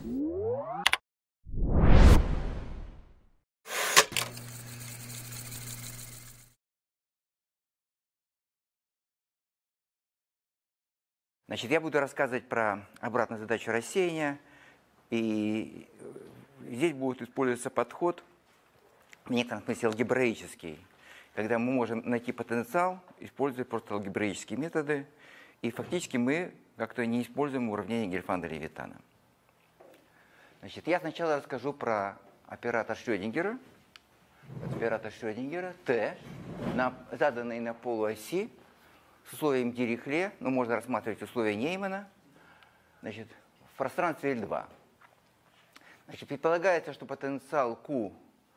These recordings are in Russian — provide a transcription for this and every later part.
Значит, я буду рассказывать про обратную задачу рассеяния, и здесь будет использоваться подход, в некотором смысле алгебраический, когда мы можем найти потенциал, используя просто алгебраические методы, и фактически мы как-то не используем уравнение Гельфанда-Левитана. Значит, я сначала расскажу про оператор Шрёдингера. Оператор Шрёдингера Т, заданный на полуоси, с условием Дирихле, но можно рассматривать условия Неймана, значит, в пространстве L2. Значит, предполагается, что потенциал Q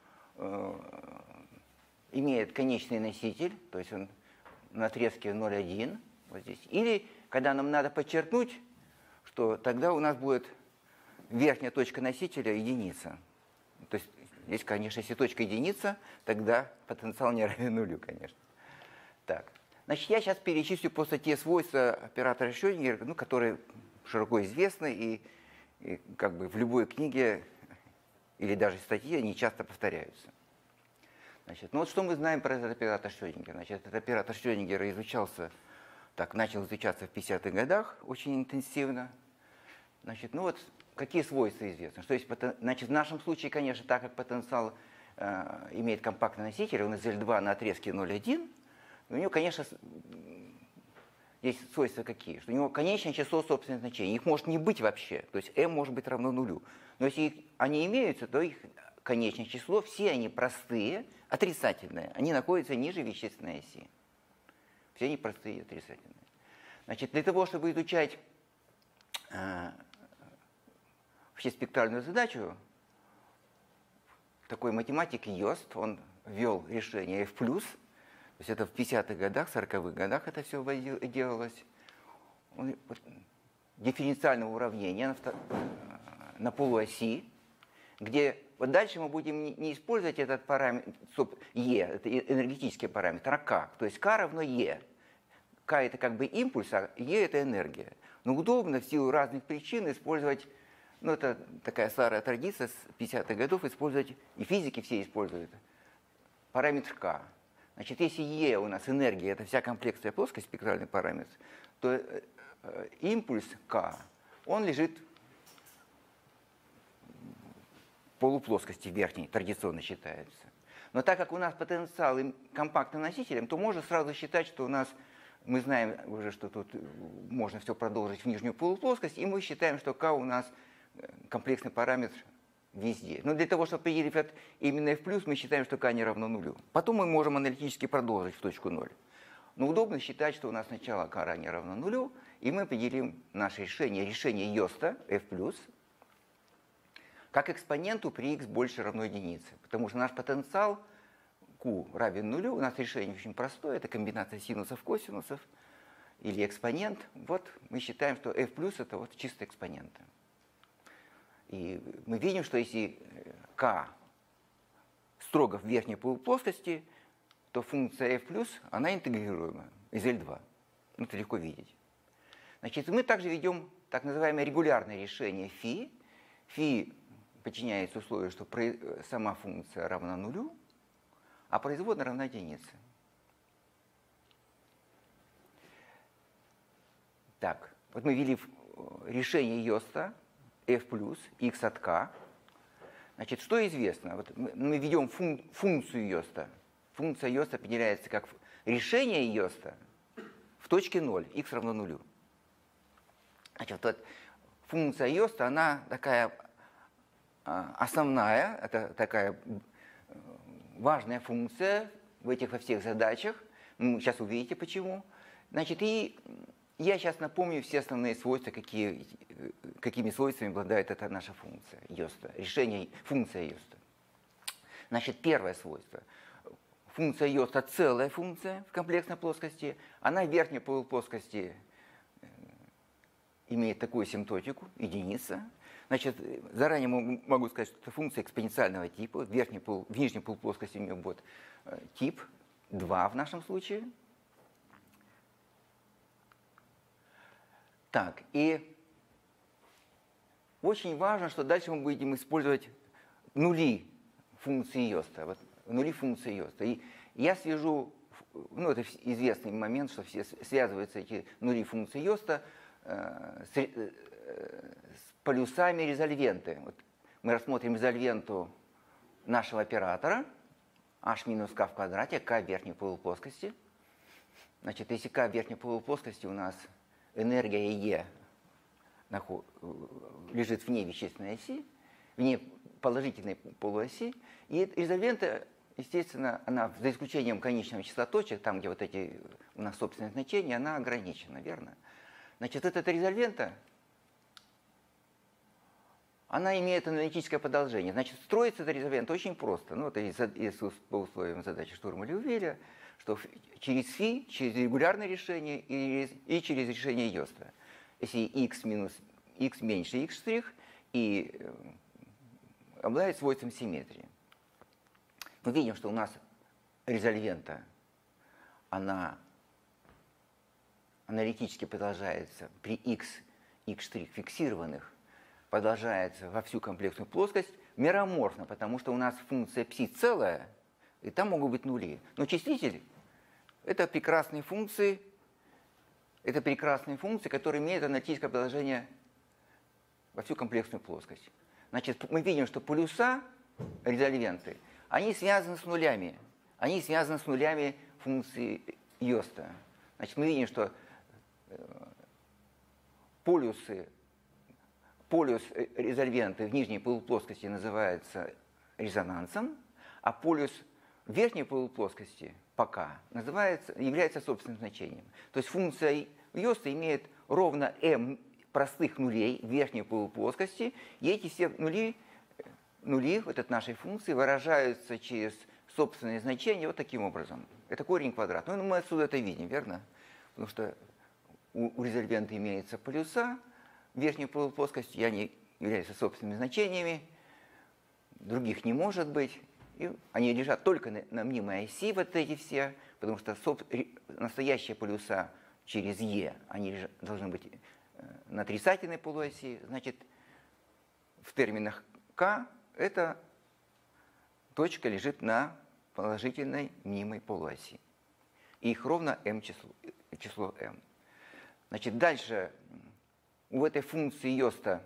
имеет конечный носитель, то есть он на отрезке 0,1, вот здесь. Или, когда нам надо подчеркнуть, что тогда у нас будет верхняя точка носителя единица. То есть здесь, конечно, если точка единица, тогда потенциал не равен нулю, конечно. Так. Значит, я сейчас перечислю просто те свойства оператора Шрёдингера, ну, которые широко известны и как бы в любой книге или даже статье они часто повторяются. Значит, ну вот что мы знаем про этот оператор Шрёдингера? Значит, этот оператор Шрёдингера начал изучаться в 50-х годах очень интенсивно. Значит, ну вот какие свойства известны? Что есть, значит, в нашем случае, конечно, так как потенциал имеет компактный носитель, он из L2 на отрезке 0,1, у него, конечно, есть свойства какие? Что у него конечное число собственных значений. Их может не быть вообще. То есть m может быть равно нулю. Но если они имеются, то их конечное число, все они простые, отрицательные. Они находятся ниже вещественной оси. Все они простые и отрицательные. Значит, для того, чтобы изучать вообще спектральную задачу, такой математик Йост, он ввел решение f+, то есть это в 50-х годах, 40-х годах это все делалось. Дифференциальное уравнение на полуоси, где вот дальше мы будем не использовать этот параметр e, это энергетический параметр, а k. То есть k равно e. K это как бы импульс, а e это энергия. Но удобно в силу разных причин использовать, ну это такая старая традиция с 50-х годов, использовать, и физики все используют, параметр k. Значит, если E у нас энергия, это вся комплексная плоскость, спектральный параметр, то импульс K, он лежит в полуплоскости верхней, традиционно считается. Но так как у нас потенциал компактным носителем, то можно сразу считать, что у нас, мы знаем уже, что тут можно все продолжить в нижнюю полуплоскость, и мы считаем, что K у нас комплексный параметр везде. Но для того, чтобы определить именно f+, мы считаем, что k не равно нулю. Потом мы можем аналитически продолжить в точку 0. Но удобно считать, что у нас сначала k не равно нулю, и мы определим наше решение Йоста, f+, как экспоненту при x больше равно единице. Потому что наш потенциал q равен нулю, у нас решение очень простое, это комбинация синусов, косинусов, или экспонент. Вот мы считаем, что f+ это вот чисто экспоненты. И мы видим, что если k строго в верхней полуплоскости, то функция f+, она интегрируема из L2. Ну, это легко видеть. Значит, мы также ведем так называемое регулярное решение φ. Φ подчиняется условию, что сама функция равна нулю, а производная равна единице. Так, вот мы ввели решение Йоста, f+, x от k. Значит, что известно? Вот мы ведем функцию Йоста. Функция Йоста определяется как решение Йоста в точке 0, x равно нулю. Значит, вот функция Йоста, она такая основная, это такая важная функция во всех задачах. Сейчас увидите почему. Значит, и я сейчас напомню все основные свойства, какими свойствами обладает эта наша функция Йоста, функция Йоста. Значит, первое свойство. Функция Йоста целая функция в комплексной плоскости. Она в верхней полуплоскости имеет такую асимптотику, единица. Значит, заранее могу сказать, что это функция экспоненциального типа. В нижней полуплоскости у нее будет тип 2 в нашем случае. Так, и очень важно, что дальше мы будем использовать нули функции Йоста. Вот, нули функции Йоста. И я свяжу, ну это известный момент, что все связываются эти нули функции Йоста с полюсами резольвенты. Вот мы рассмотрим резольвенту нашего оператора h минус k в квадрате, k в верхней полуплоскости. Значит, если k в верхней полуплоскости у нас энергия E лежит вне вещественной оси, вне положительной полуоси, и резольвента, естественно, она, за исключением конечного числа точек, там, где вот эти у нас собственные значения, она ограничена, верно? Значит, эта резольвента, она имеет аналитическое продолжение. Значит, строится эта резольвента очень просто. Ну, это если по условиям задачи Штурма-Леувеля, что через φ, через регулярное решение и через решение Йоста. Если x меньше x', и обладает свойством симметрии. Мы видим, что у нас резольвента, она аналитически продолжается при x фиксированных, продолжается во всю комплексную плоскость мероморфно, потому что у нас функция ψ целая, и там могут быть нули. Но числитель – это прекрасные функции, которые имеют аналитическое продолжение во всю комплексную плоскость. Значит, мы видим, что полюса резольвенты, они связаны с нулями. Они связаны с нулями функции Йоста. Значит, мы видим, что полюс резольвенты в нижней полуплоскости называется резонансом, а полюс в верхней полуплоскости пока является собственным значением. То есть функция Йоста имеет ровно m простых нулей в верхней полуплоскости, и эти все нули вот от нашей функции выражаются через собственные значения вот таким образом. Это корень квадрат. Ну, мы отсюда это видим, верно? Потому что у резольвента имеются полюса в верхней полуплоскости, и они являются собственными значениями, других не может быть. И они лежат только на мнимой оси, вот эти все, потому что настоящие полюса через Е, они должны быть на отрицательной полуоси. Значит, в терминах К эта точка лежит на положительной мнимой полуоси. И их ровно m число m. Значит, дальше у этой функции Йоста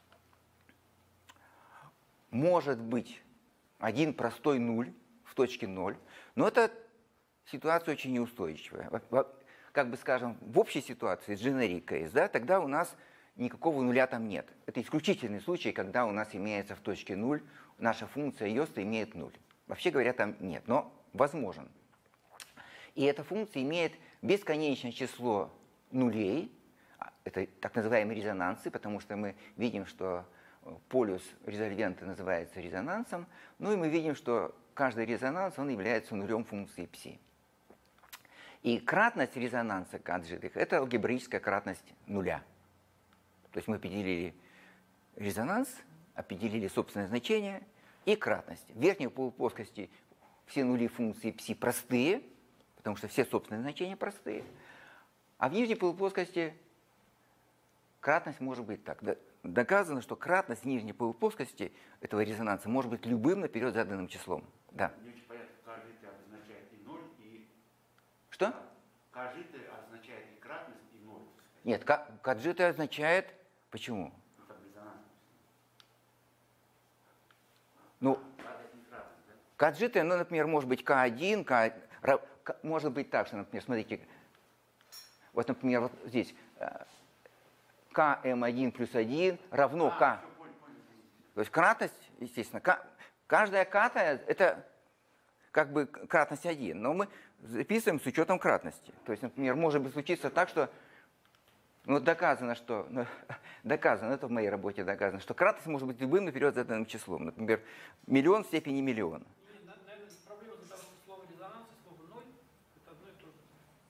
может быть один простой нуль в точке 0, но эта ситуация очень неустойчивая. Как бы скажем, в общей ситуации, generic case, да, тогда у нас никакого нуля там нет. Это исключительный случай, когда у нас имеется в точке 0, наша функция Йоста имеет 0. Вообще говоря, там нет, но возможен. И эта функция имеет бесконечное число нулей, это так называемые резонансы, потому что мы видим, что полюс резольвента называется резонансом, ну и мы видим, что каждый резонанс, он является нулем функции ψ. И кратность резонанса каджитых – это алгебраическая кратность нуля. То есть мы определили резонанс, определили собственное значение и кратность. В верхней полуплоскости все нули функции ψ простые, потому что все собственные значения простые. А в нижней полуплоскости кратность может быть так. Доказано, что кратность в нижней полуплоскости этого резонанса может быть любым наперед заданным числом. Да. Не очень понятно, каждый означает и 0, и... Что? Каждый означает и кратность, и 0. Нет, каджиты означает... Почему? Ну, там резонанс. Ну, Кратность, не кратность, да? каджиты, ну, например, может быть К1, может быть так, что, например, смотрите, вот, например, вот здесь Км1 плюс 1 равно К. Понял. То есть кратность, естественно, каждая катая – это как бы кратность 1, но мы записываем с учетом кратности. То есть, например, может быть случиться так, что доказано, это в моей работе доказано, что кратность может быть любым наперед заданным числом. Например, миллион в степени миллиона. Наверное, проблема за слово резонанс и слово 0 – это одно и то же.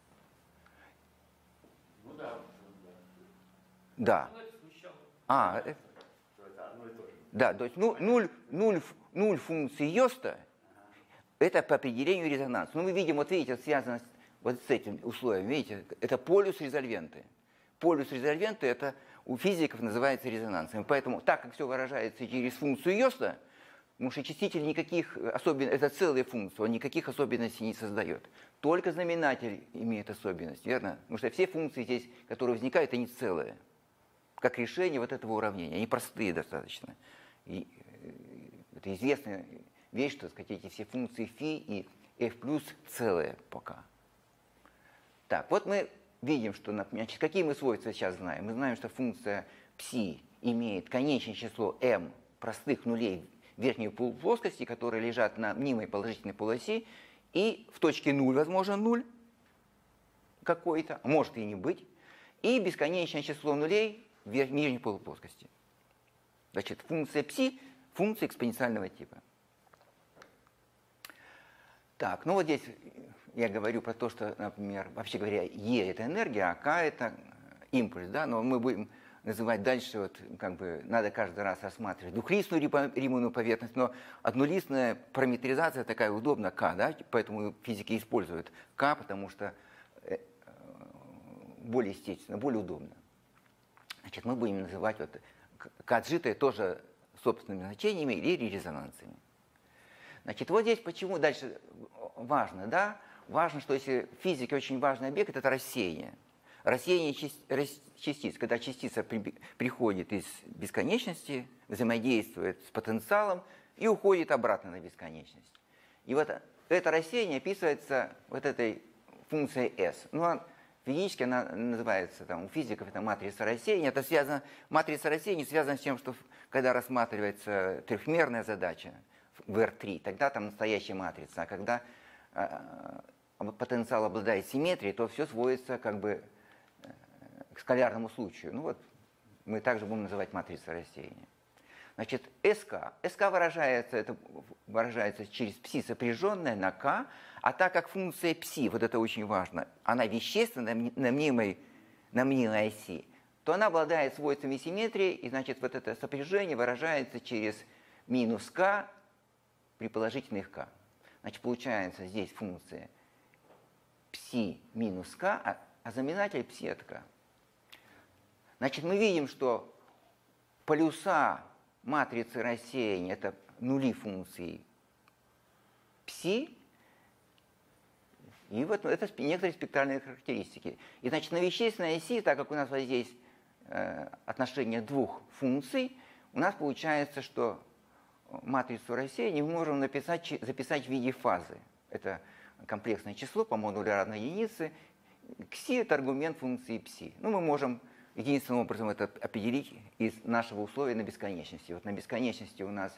Ну да. Да. Ну, это смущало. Что это одно и то же. Да, то есть нуль функции Йоста – это по определению резонанс. Ну, мы видим, вот видите, связано вот с этим условием, видите, это полюс резольвенты. полюс резольвента это у физиков называется резонансом. Поэтому, так как все выражается через функцию Йоста, потому что чиститель никаких особенностей, это целая функция, он никаких особенностей не создает. Только знаменатель имеет особенность, верно? Потому что все функции здесь, которые возникают, они целые. Как решение вот этого уравнения. Они простые достаточно. И это известная вещь, что, так сказать, эти все функции φ и f плюс целые пока. Так, вот мы видим, что, например, какие мы свойства сейчас знаем. Мы знаем, что функция ψ имеет конечное число m простых нулей в верхней полуплоскости, которые лежат на мнимой положительной полуоси, и в точке 0 возможен 0 какой-то, а может и не быть, и бесконечное число нулей в нижней полуплоскости. Значит, функция ψ – функция экспоненциального типа. Так, ну вот здесь я говорю про то, что, например, вообще говоря, E – это энергия, а К – это импульс, да, но мы будем называть дальше, вот, как бы, надо каждый раз рассматривать двухлистную Риманову поверхность, но однолистная параметризация такая удобна, К, да, поэтому физики используют К, потому что более естественно, более удобно. Значит, мы будем называть вот К-отжитые тоже собственными значениями или резонансами. Значит, вот здесь почему дальше важно, да? Важно, что если в физике очень важный объект – это рассеяние. Рассеяние частиц, когда частица приходит из бесконечности, взаимодействует с потенциалом и уходит обратно на бесконечность. И вот это рассеяние описывается вот этой функцией S. Ну, физически она называется, там, у физиков это матрица рассеяния. Это связано, матрица рассеяния связана с тем, что когда рассматривается трехмерная задача в R3, тогда там настоящая матрица. А когда потенциал обладает симметрией, то все сводится как бы к скалярному случаю. Ну вот мы также будем называть матрицей рассеяния. Значит, СК. СК выражается через ψ сопряженное на К, а так как функция ψ, вот это очень важно, она вещественная на мнимой оси, то она обладает свойствами симметрии, и значит вот это сопряжение выражается через минус К при положительных К. Значит, получается здесь функция ψ минус К, а знаменатель ψ от К. Значит, мы видим, что полюса матрицы рассеяния – это нули функции ψ, и вот это некоторые спектральные характеристики. И, значит, на вещественной оси, так как у нас вот здесь отношение двух функций, у нас получается, что матрицу рассеяния мы можем записать в виде фазы. Это комплексное число по модулю равной единице. Кси – это аргумент функции ψ. Ну, мы можем единственным образом это определить из нашего условия на бесконечности. Вот на бесконечности у нас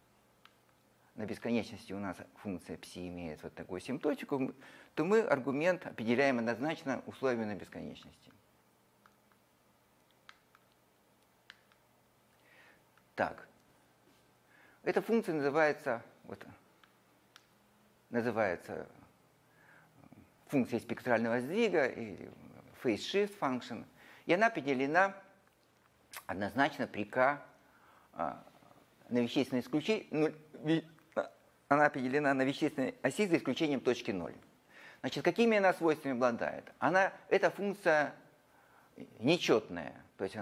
функция ψ имеет вот такую симптотику, то мы аргумент определяем однозначно условиями на бесконечности. Так. Эта функция называется функцией спектрального сдвига или phase shift function. И она определена однозначно при К на вещественной она определена на вещественной оси за исключением точки 0. Значит, какими она свойствами обладает? Эта функция нечетная, то есть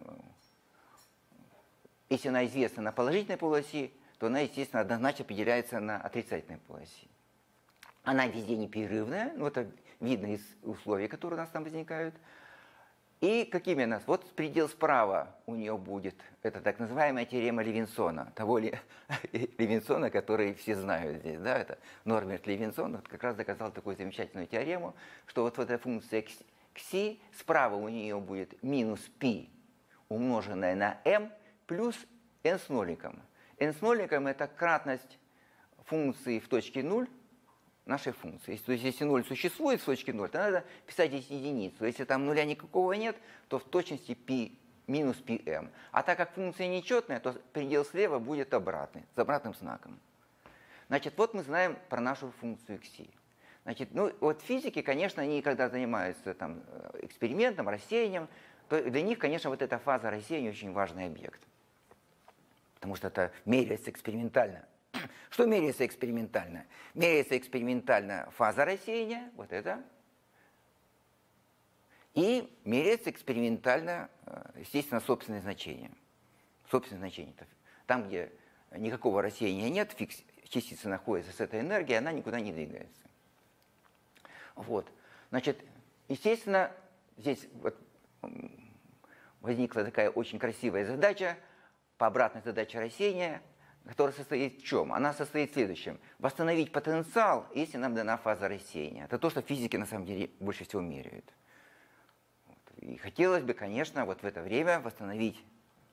если она известна на положительной полуоси, то она, естественно, однозначно определяется на отрицательной полуоси. Она везде непрерывная, ну, это видно из условий, которые у нас там возникают. И какими она? Вот предел справа у нее будет, это так называемая теорема Левинсона, того Левинсона, который все знают здесь, да, это Норберт Левинсон, вот как раз доказал такую замечательную теорему, что вот эта функция кси, справа у нее будет минус π, умноженное на m, плюс n с ноликом. N с ноликом – это кратность функции в точке 0, нашей функции. То есть, если 0 существует в точке 0, то надо писать здесь единицу. Если там нуля никакого нет, то в точности π минус πm. А так как функция нечетная, то предел слева будет обратный, с обратным знаком. Значит, вот мы знаем про нашу функцию кси. Значит, ну, вот физики, конечно, они когда занимаются там, экспериментом, рассеянием, то для них, конечно, вот эта фаза рассеяния очень важный объект. Потому что это меряется экспериментально. Что меряется экспериментально? Меряется экспериментально фаза рассеяния, вот это, И меряется экспериментально, естественно, собственное значение. Собственное значение. Там, где никакого рассеяния нет, частица находится с этой энергией, она никуда не двигается. Вот. Значит, естественно, здесь вот возникла такая очень красивая задача, по обратной задаче рассеяния, которая состоит в чем? Она состоит в следующем. Восстановить потенциал, если нам дана фаза рассеяния. Это то, что физики на самом деле больше всего меряют. И хотелось бы, конечно, вот в это время восстановить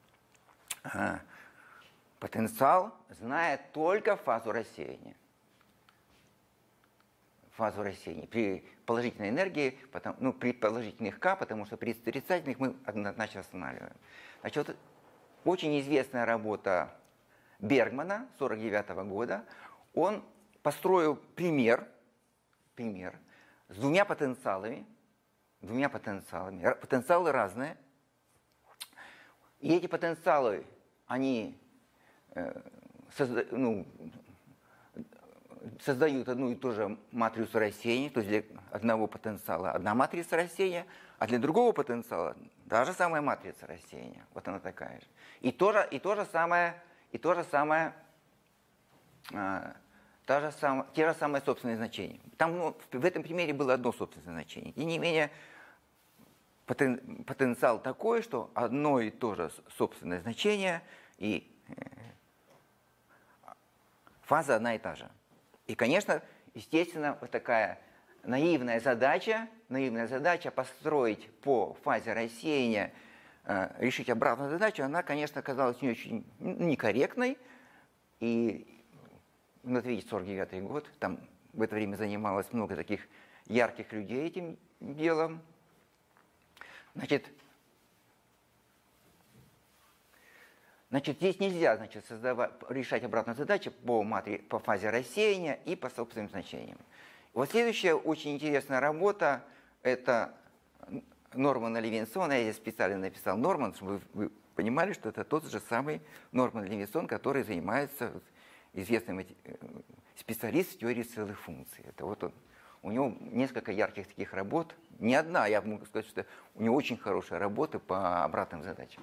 потенциал, зная только фазу рассеяния. Фазу рассеяния. При положительной энергии, при положительных К, потому что при отрицательных мы однозначно останавливаем. Значит, вот очень известная работа Бергмана 1949 года. Он построил пример с двумя потенциалами. Потенциалы разные. И эти потенциалы, они создают одну и ту же матрицу рассеяния, то есть для одного потенциала одна матрица рассеяния, а для другого потенциала та же самая матрица рассеяния. Вот она такая же. Те же самые собственные значения. Там в этом примере было одно собственное значение. Тем не менее, потенциал такой, что одно и то же собственное значение и фаза одна и та же. И, конечно, естественно, вот такая наивная задача построить по фазе рассеяния, решить обратную задачу, она, конечно, оказалась не очень некорректной. И, вот видите, 1949 год, там в это время занималось много таких ярких людей этим делом. Значит, здесь нельзя решать обратную задачу по фазе рассеяния и по собственным значениям. Вот следующая очень интересная работа – это Нормана Левинсона. Я здесь специально написал Норман, чтобы вы понимали, что это тот же самый Норман Левинсон, который занимается известным специалист в теории целых функций. Это вот он. У него несколько ярких таких работ. Не одна, я могу сказать, что у него очень хорошая работа по обратным задачам.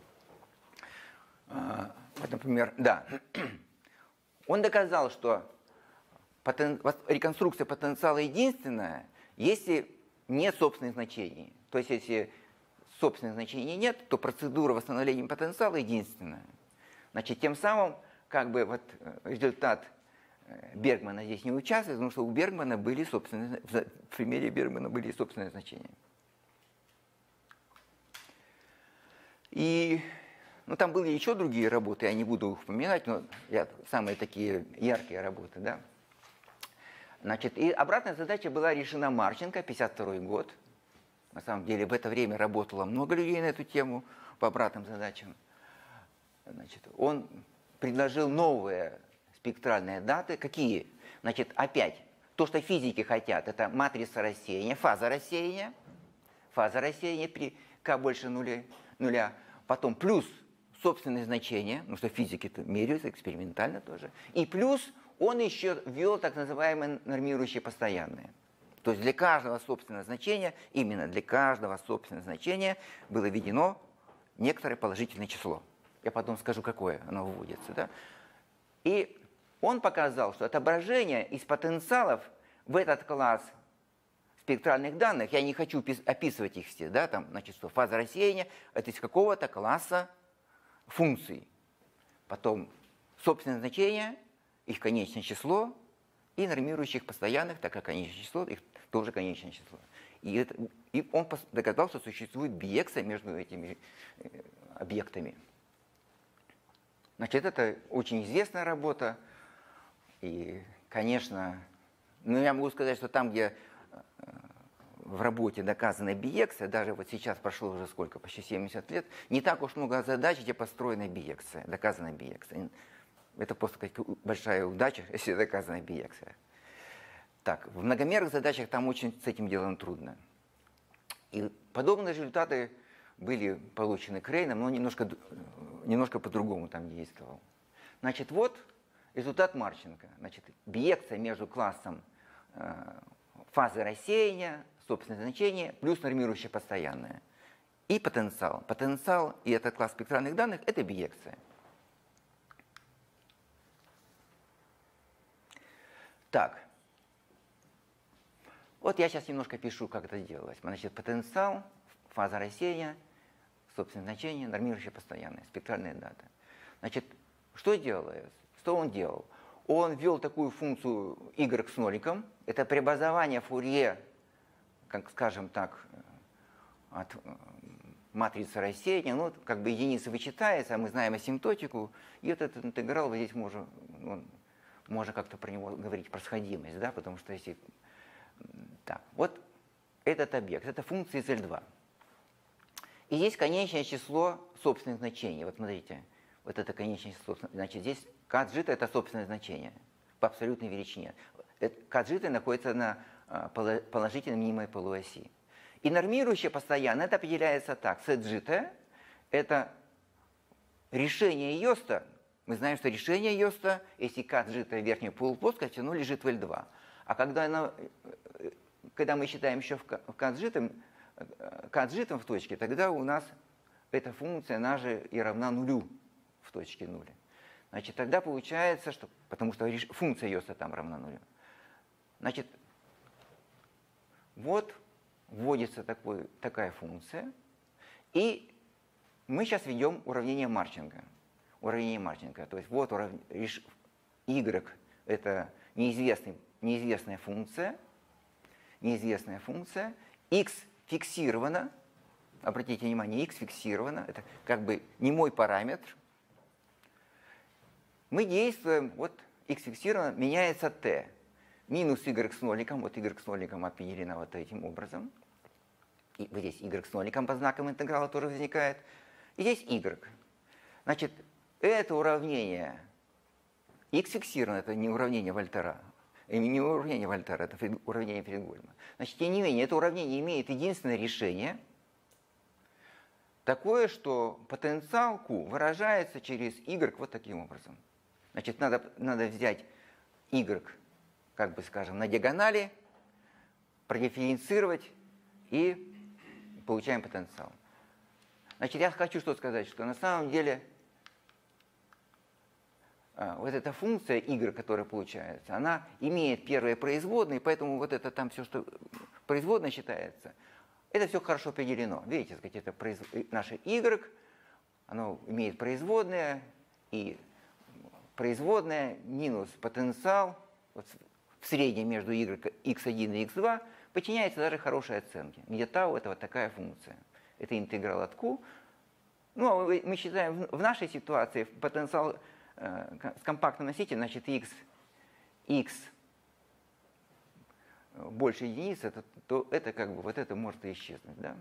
Например, да. Он доказал, что реконструкция потенциала единственная, если нет собственных значений. То есть, если собственных значений нет, то процедура восстановления потенциала единственная. Значит, тем самым, результат Бергмана здесь не участвует, потому что у Бергмана были собственные, в примере Бергмана были собственные значения. И там были еще другие работы, я не буду их упоминать, но самые такие яркие работы, да. Значит, и обратная задача была решена Марченко, 1952 год. На самом деле, в это время работало много людей на эту тему по обратным задачам. Значит, он предложил новые спектральные даты. Какие? Значит, опять, то, что физики хотят, это матрица рассеяния, фаза рассеяния при k больше нуля, потом плюс собственные значения, потому что физики это меряются экспериментально тоже, и плюс он еще ввел так называемые нормирующие постоянные. То есть для каждого собственного значения, именно для каждого собственного значения было введено некоторое положительное число. Я потом скажу, какое оно выводится. Да? И он показал, что отображение из потенциалов в этот класс спектральных данных, я не хочу описывать их все, да, там, значит, что фаза рассеяния это из какого-то класса функций. Потом собственное значение, их конечное число, и нормирующих постоянных, так как конечное число, их тоже конечное число. И он доказал, что существует биекция между этими объектами. Значит, это очень известная работа. И, конечно, я могу сказать, что там, где в работе доказана биекция, даже вот сейчас прошло уже сколько, почти 70 лет, не так уж много задач, где построена биекция, доказана биекция. Это просто большая удача, если доказана биекция. Так, в многомерных задачах там очень с этим делом трудно. И подобные результаты были получены Крейном, но немножко по-другому там действовал. Значит, вот результат Марченко. Значит, биекция между классом фазы рассеяния, собственное значение, плюс нормирующее постоянное. И потенциал. Потенциал и этот класс спектральных данных – это биекция. Так. Вот я сейчас немножко пишу, как это делалось. Значит, потенциал, фаза рассеяния, собственное значение, нормирующее постоянное, спектральные даты. Значит, что делалось? Что он делал? Он ввел такую функцию y с ноликом. Это преобразование Фурье, как скажем так, от матрицы рассеяния. Ну, как бы единица вычитается, а мы знаем асимптотику. И вот этот интеграл, вот здесь можно как-то про него говорить, про сходимость, да, потому что если... Так, вот этот объект, это функция из L2. И есть конечное число собственных значений. Вот смотрите, вот это конечное число. Значит, здесь каджита – это собственное значение по абсолютной величине. Каджита находится на положительной минимальной полуоси. И нормирующее постоянно это определяется так. Сэджита – это решение Йоста. Мы знаем, что решение Йоста, если каджита верхней полуплоскости, оно лежит в L2. А когда мы считаем еще в каджитом в точке, тогда у нас эта функция, она же и равна нулю в точке нуля. Значит, тогда получается, что, потому что функция Йоста там равна нулю. Значит, вот вводится такая функция, и мы сейчас ведем уравнение Марченко. Уравнение Марченко. То есть вот y – это неизвестная функция, x фиксировано, обратите внимание, x фиксировано, это как бы не мой параметр. Мы действуем, вот x фиксировано, меняется t. Минус y с ноликом, вот y с ноликом определено вот этим образом. И вот здесь y с ноликом по знакам интеграла тоже возникает. И здесь y. Значит, это уравнение, x фиксировано, это не уравнение Вольтера. Не уравнение Вольтера, это уравнение Фридгольма. Значит, тем не менее, это уравнение имеет единственное решение, такое, что потенциал Q выражается через y вот таким образом. Значит, надо взять y, как бы скажем, на диагонали, продифференцировать и получаем потенциал. Значит, я хочу что сказать, что на самом деле вот эта функция y, которая получается, она имеет первые производные, поэтому вот это там все, что производное считается, это все хорошо определено. Видите, сказать, это наше y, оно имеет производное, и производное минус потенциал вот в среднем между x1 и x2 подчиняется даже хорошей оценке, где тау это вот такая функция. Это интеграл от q. Ну, мы считаем, в нашей ситуации потенциал с компактным носителем, значит, x больше единицы, то это как бы вот это может и исчезнуть, да?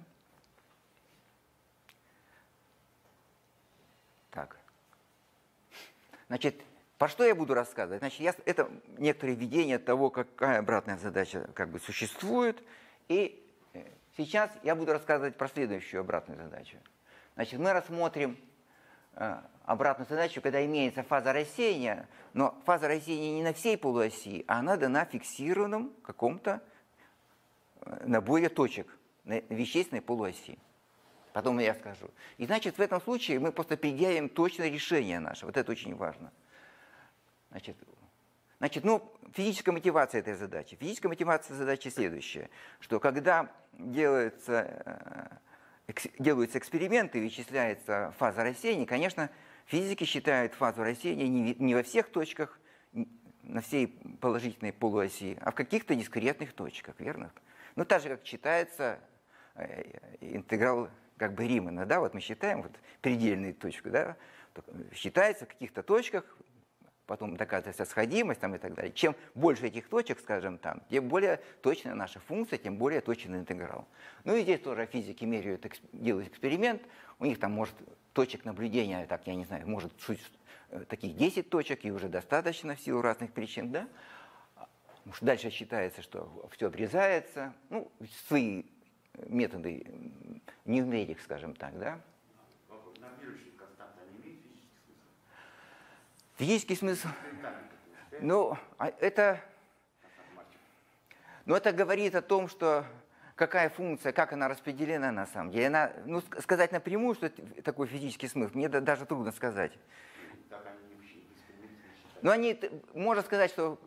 Так. Значит, про что я буду рассказывать? Значит, это некоторые видения того, какая обратная задача как бы существует. И сейчас я буду рассказывать про следующую обратную задачу. Значит, мы рассмотрим обратную задачу, когда имеется фаза рассеяния, но фаза рассеяния не на всей полуоси, а она дана фиксированном каком-то наборе точек на вещественной полуоси. Потом я скажу. И значит, в этом случае мы просто предъявим точное решение наше. Вот это очень важно. Значит, физическая мотивация этой задачи. Физическая мотивация задачи следующая, что когда делаются эксперименты, вычисляется фаза рассеяния, конечно, физики считают фазу рассеяния не во всех точках, на всей положительной полуоси, а в каких-то дискретных точках, верно? Ну, так же, как считается интеграл как бы Римана, да, вот мы считаем вот предельную точку, да, считается в каких-то точках, потом доказывается сходимость там, и так далее. Чем больше этих точек, скажем, там, тем более точная наша функция, тем более точный интеграл. Ну и здесь тоже физики делают эксперимент, у них там может точек наблюдения, так я не знаю, может таких 10 точек, и уже достаточно в силу разных причин, да? Потому что дальше считается, что все обрезается, ну, свои методы нумерик, скажем так, да? Нормирующие константы, они имеют физический смысл? Физический смысл? Это говорит о том, что какая функция, как она распределена на самом деле. Она, ну, сказать напрямую, что это такой физический смысл, мне даже трудно сказать. Так они вообще бесконечно считают. Но они, можно сказать, что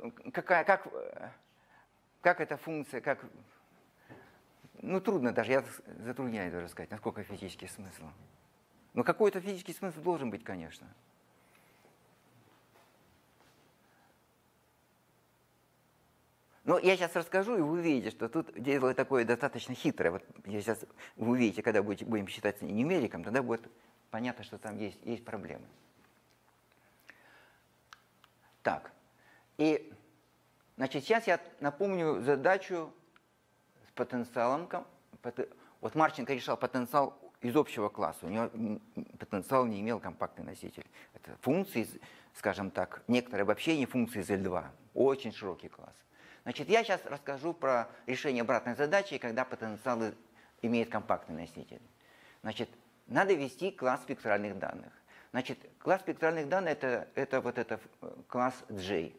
как эта функция, как... Ну, трудно даже, я затрудняюсь даже сказать, насколько физический смысл. Но какой-то физический смысл должен быть, конечно. Но я сейчас расскажу, и вы увидите, что тут дело такое достаточно хитрое. Вот сейчас вы увидите, когда будем считать нумериком, тогда будет понятно, что там есть проблемы. Так, и, значит, сейчас я напомню задачу с потенциалом. Вот Марченко решал потенциал из общего класса. У него потенциал не имел компактный носитель. Это функции, скажем так, некоторые обобщения функций из L2. Очень широкий класс. Значит, я сейчас расскажу про решение обратной задачи, когда потенциал имеет компактный носитель. Значит, надо ввести класс спектральных данных. Значит, класс спектральных данных это класс J.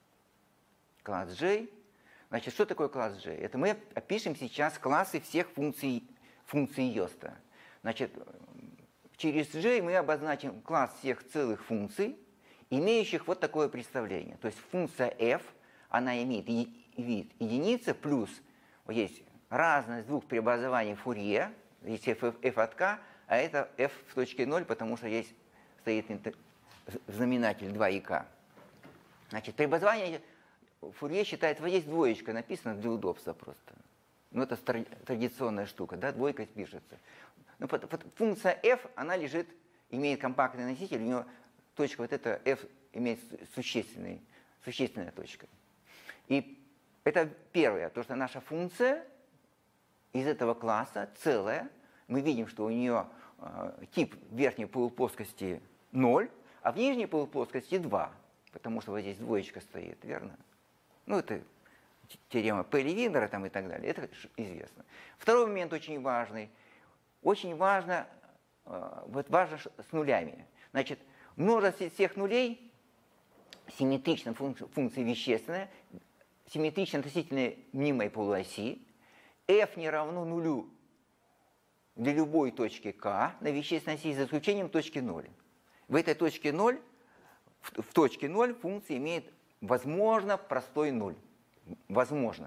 Класс J. Значит, что такое класс J? Это мы опишем сейчас классы всех функций Йоста. Значит, через J мы обозначим класс всех целых функций, имеющих вот такое представление. То есть функция f, она имеет вид единица плюс, вот есть разность двух преобразований Фурье, есть f от k, а это f в точке 0, потому что стоит знаменатель 2 и k. Значит, преобразование Фурье считает, вот есть двоечка, написано для удобства просто. Ну, это традиционная штука, да, двойка пишется. Ну, функция f, она имеет компактный носитель, у нее точка вот эта f имеет существенная точка. И это первое, то, что наша функция из этого класса целая. Мы видим, что у нее тип верхней полуплоскости 0, а в нижней полуплоскости 2, потому что вот здесь двоечка стоит, верно? Ну, это теорема Пелли-Винера там и так далее, это известно. Второй момент очень важный. Очень важно, важно с нулями. Значит, множество всех нулей симметрично функции вещественная, симметрично относительно мнимой полуоси. F не равно нулю для любой точки k на вещественной оси, за исключением точки 0. В этой точке 0, в точке 0 функция имеет, возможно, простой 0. Возможно.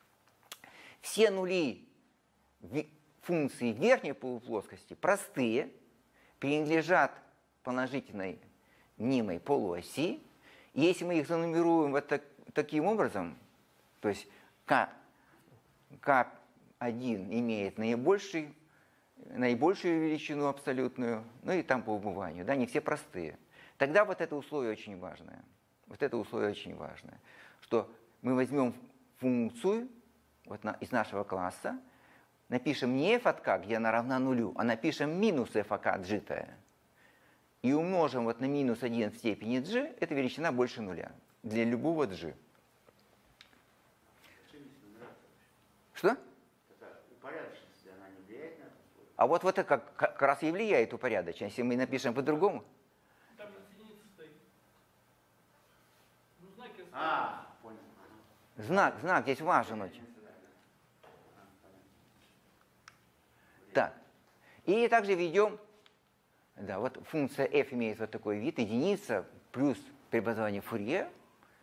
Все нули функции верхней полуплоскости простые, принадлежат положительной мнимой полуоси. И если мы их занумеруем вот таким образом, то есть K1 имеет наибольшую величину абсолютную, ну и там по убыванию, да, не все простые. Тогда вот это условие очень важное. Вот это условие очень важное, что мы возьмем функцию вот из нашего класса, напишем не f от k, где она равна нулю, а напишем минус f от k g-тая. И умножим вот на минус 1 в степени g, это величина больше нуля для любого g. Что? Упорядоченность, она не влияет на это? А вот это как раз и влияет упорядоченность. Если мы напишем по-другому. Там единица стоит. Ну, знаки стоят. Понял. Знак здесь важен очень. Так. И также ведем, да, вот функция f имеет вот такой вид, единица плюс преобразование Фурье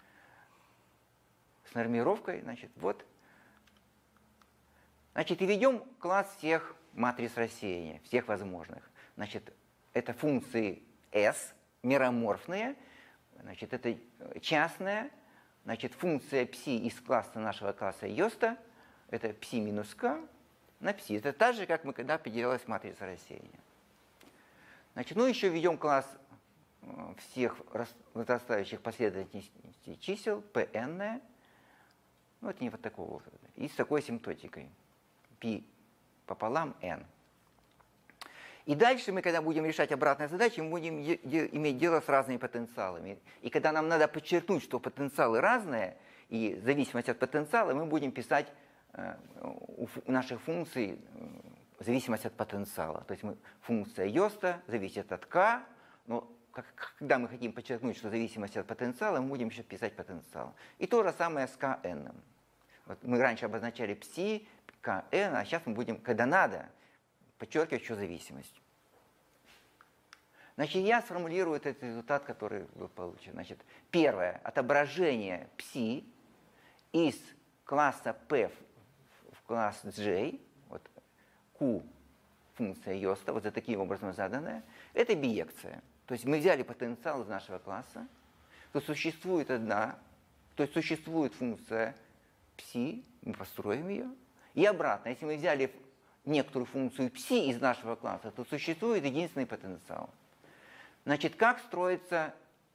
с нормировкой, значит, вот. Значит, и ведем класс всех матриц рассеяния, всех возможных. Значит, это функции S, мероморфные, значит, это частная, значит, функция пси из класса нашего класса Йоста, это пси минус k на пси. Это так же, как мы когда определялась матрица рассеяния. Значит, ну еще введем класс всех возрастающих последовательностей чисел, Pn, ну, это не вот такого образа, и с такой асимптотикой. Π пополам n. И дальше мы, когда будем решать обратные задачи, мы будем иметь дело с разными потенциалами. И когда нам надо подчеркнуть, что потенциалы разные, и в зависимости от потенциала, мы будем писать у наших функций в зависимости от потенциала. То есть функция Йоста зависит от k, но когда мы хотим подчеркнуть, что в зависимости от потенциала, мы будем еще писать потенциал. И то же самое с kn. Вот мы раньше обозначали пси, kn, а сейчас мы будем, когда надо, подчеркивать еще зависимость. Значит, я сформулирую этот результат, который был получен. Значит, первое, отображение psi из класса P в класс J, вот Q функция Йоста, вот за таким образом заданная, это биекция. То есть мы взяли потенциал из нашего класса, то существует существует функция psi, мы построим ее, и обратно, если мы взяли некоторую функцию psi из нашего класса, то существует единственный потенциал. Значит, как строится,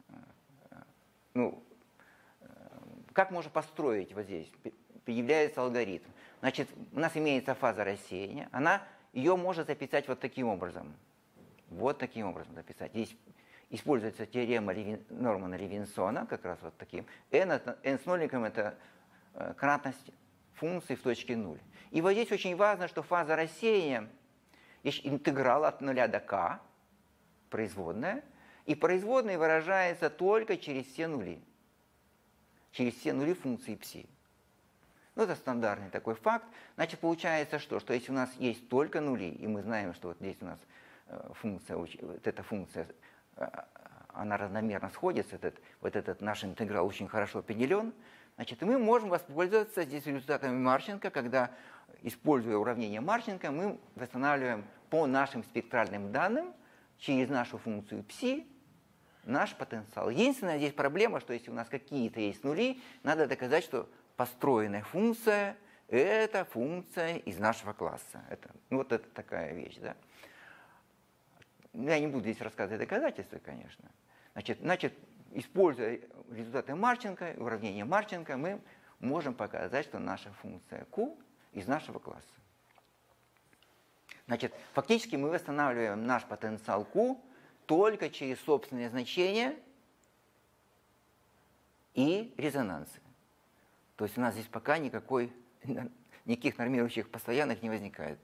как можно построить вот здесь? Появляется алгоритм. Значит, у нас имеется фаза рассеяния, ее можно записать вот таким образом. Вот таким образом записать. Здесь используется теорема Нормана-Левинсона, как раз вот таким. n с ноликом – это кратность функции в точке 0. И вот здесь очень важно, что фаза рассеяния есть интеграл от 0 до k, производная, и производная выражается только через все нули. Через все нули функции psi. Это стандартный такой факт. Значит, получается что? Что если у нас есть только нули, и мы знаем, что вот здесь у нас функция, вот эта функция, она равномерно сходится, вот этот наш интеграл очень хорошо определен, значит, мы можем воспользоваться здесь результатами Марченко, когда, используя уравнение Марченко, мы восстанавливаем по нашим спектральным данным через нашу функцию psi наш потенциал. Единственная здесь проблема, что если у нас какие-то есть нули, надо доказать, что построенная функция – это функция из нашего класса. Вот это такая вещь. Да? Я не буду здесь рассказывать доказательства, конечно. Значит, используя результаты Марченко, уравнение Марченко, мы можем показать, что наша функция Q из нашего класса. Значит, фактически мы восстанавливаем наш потенциал Q только через собственные значения и резонансы. То есть у нас здесь пока никаких нормирующих постоянных не возникает.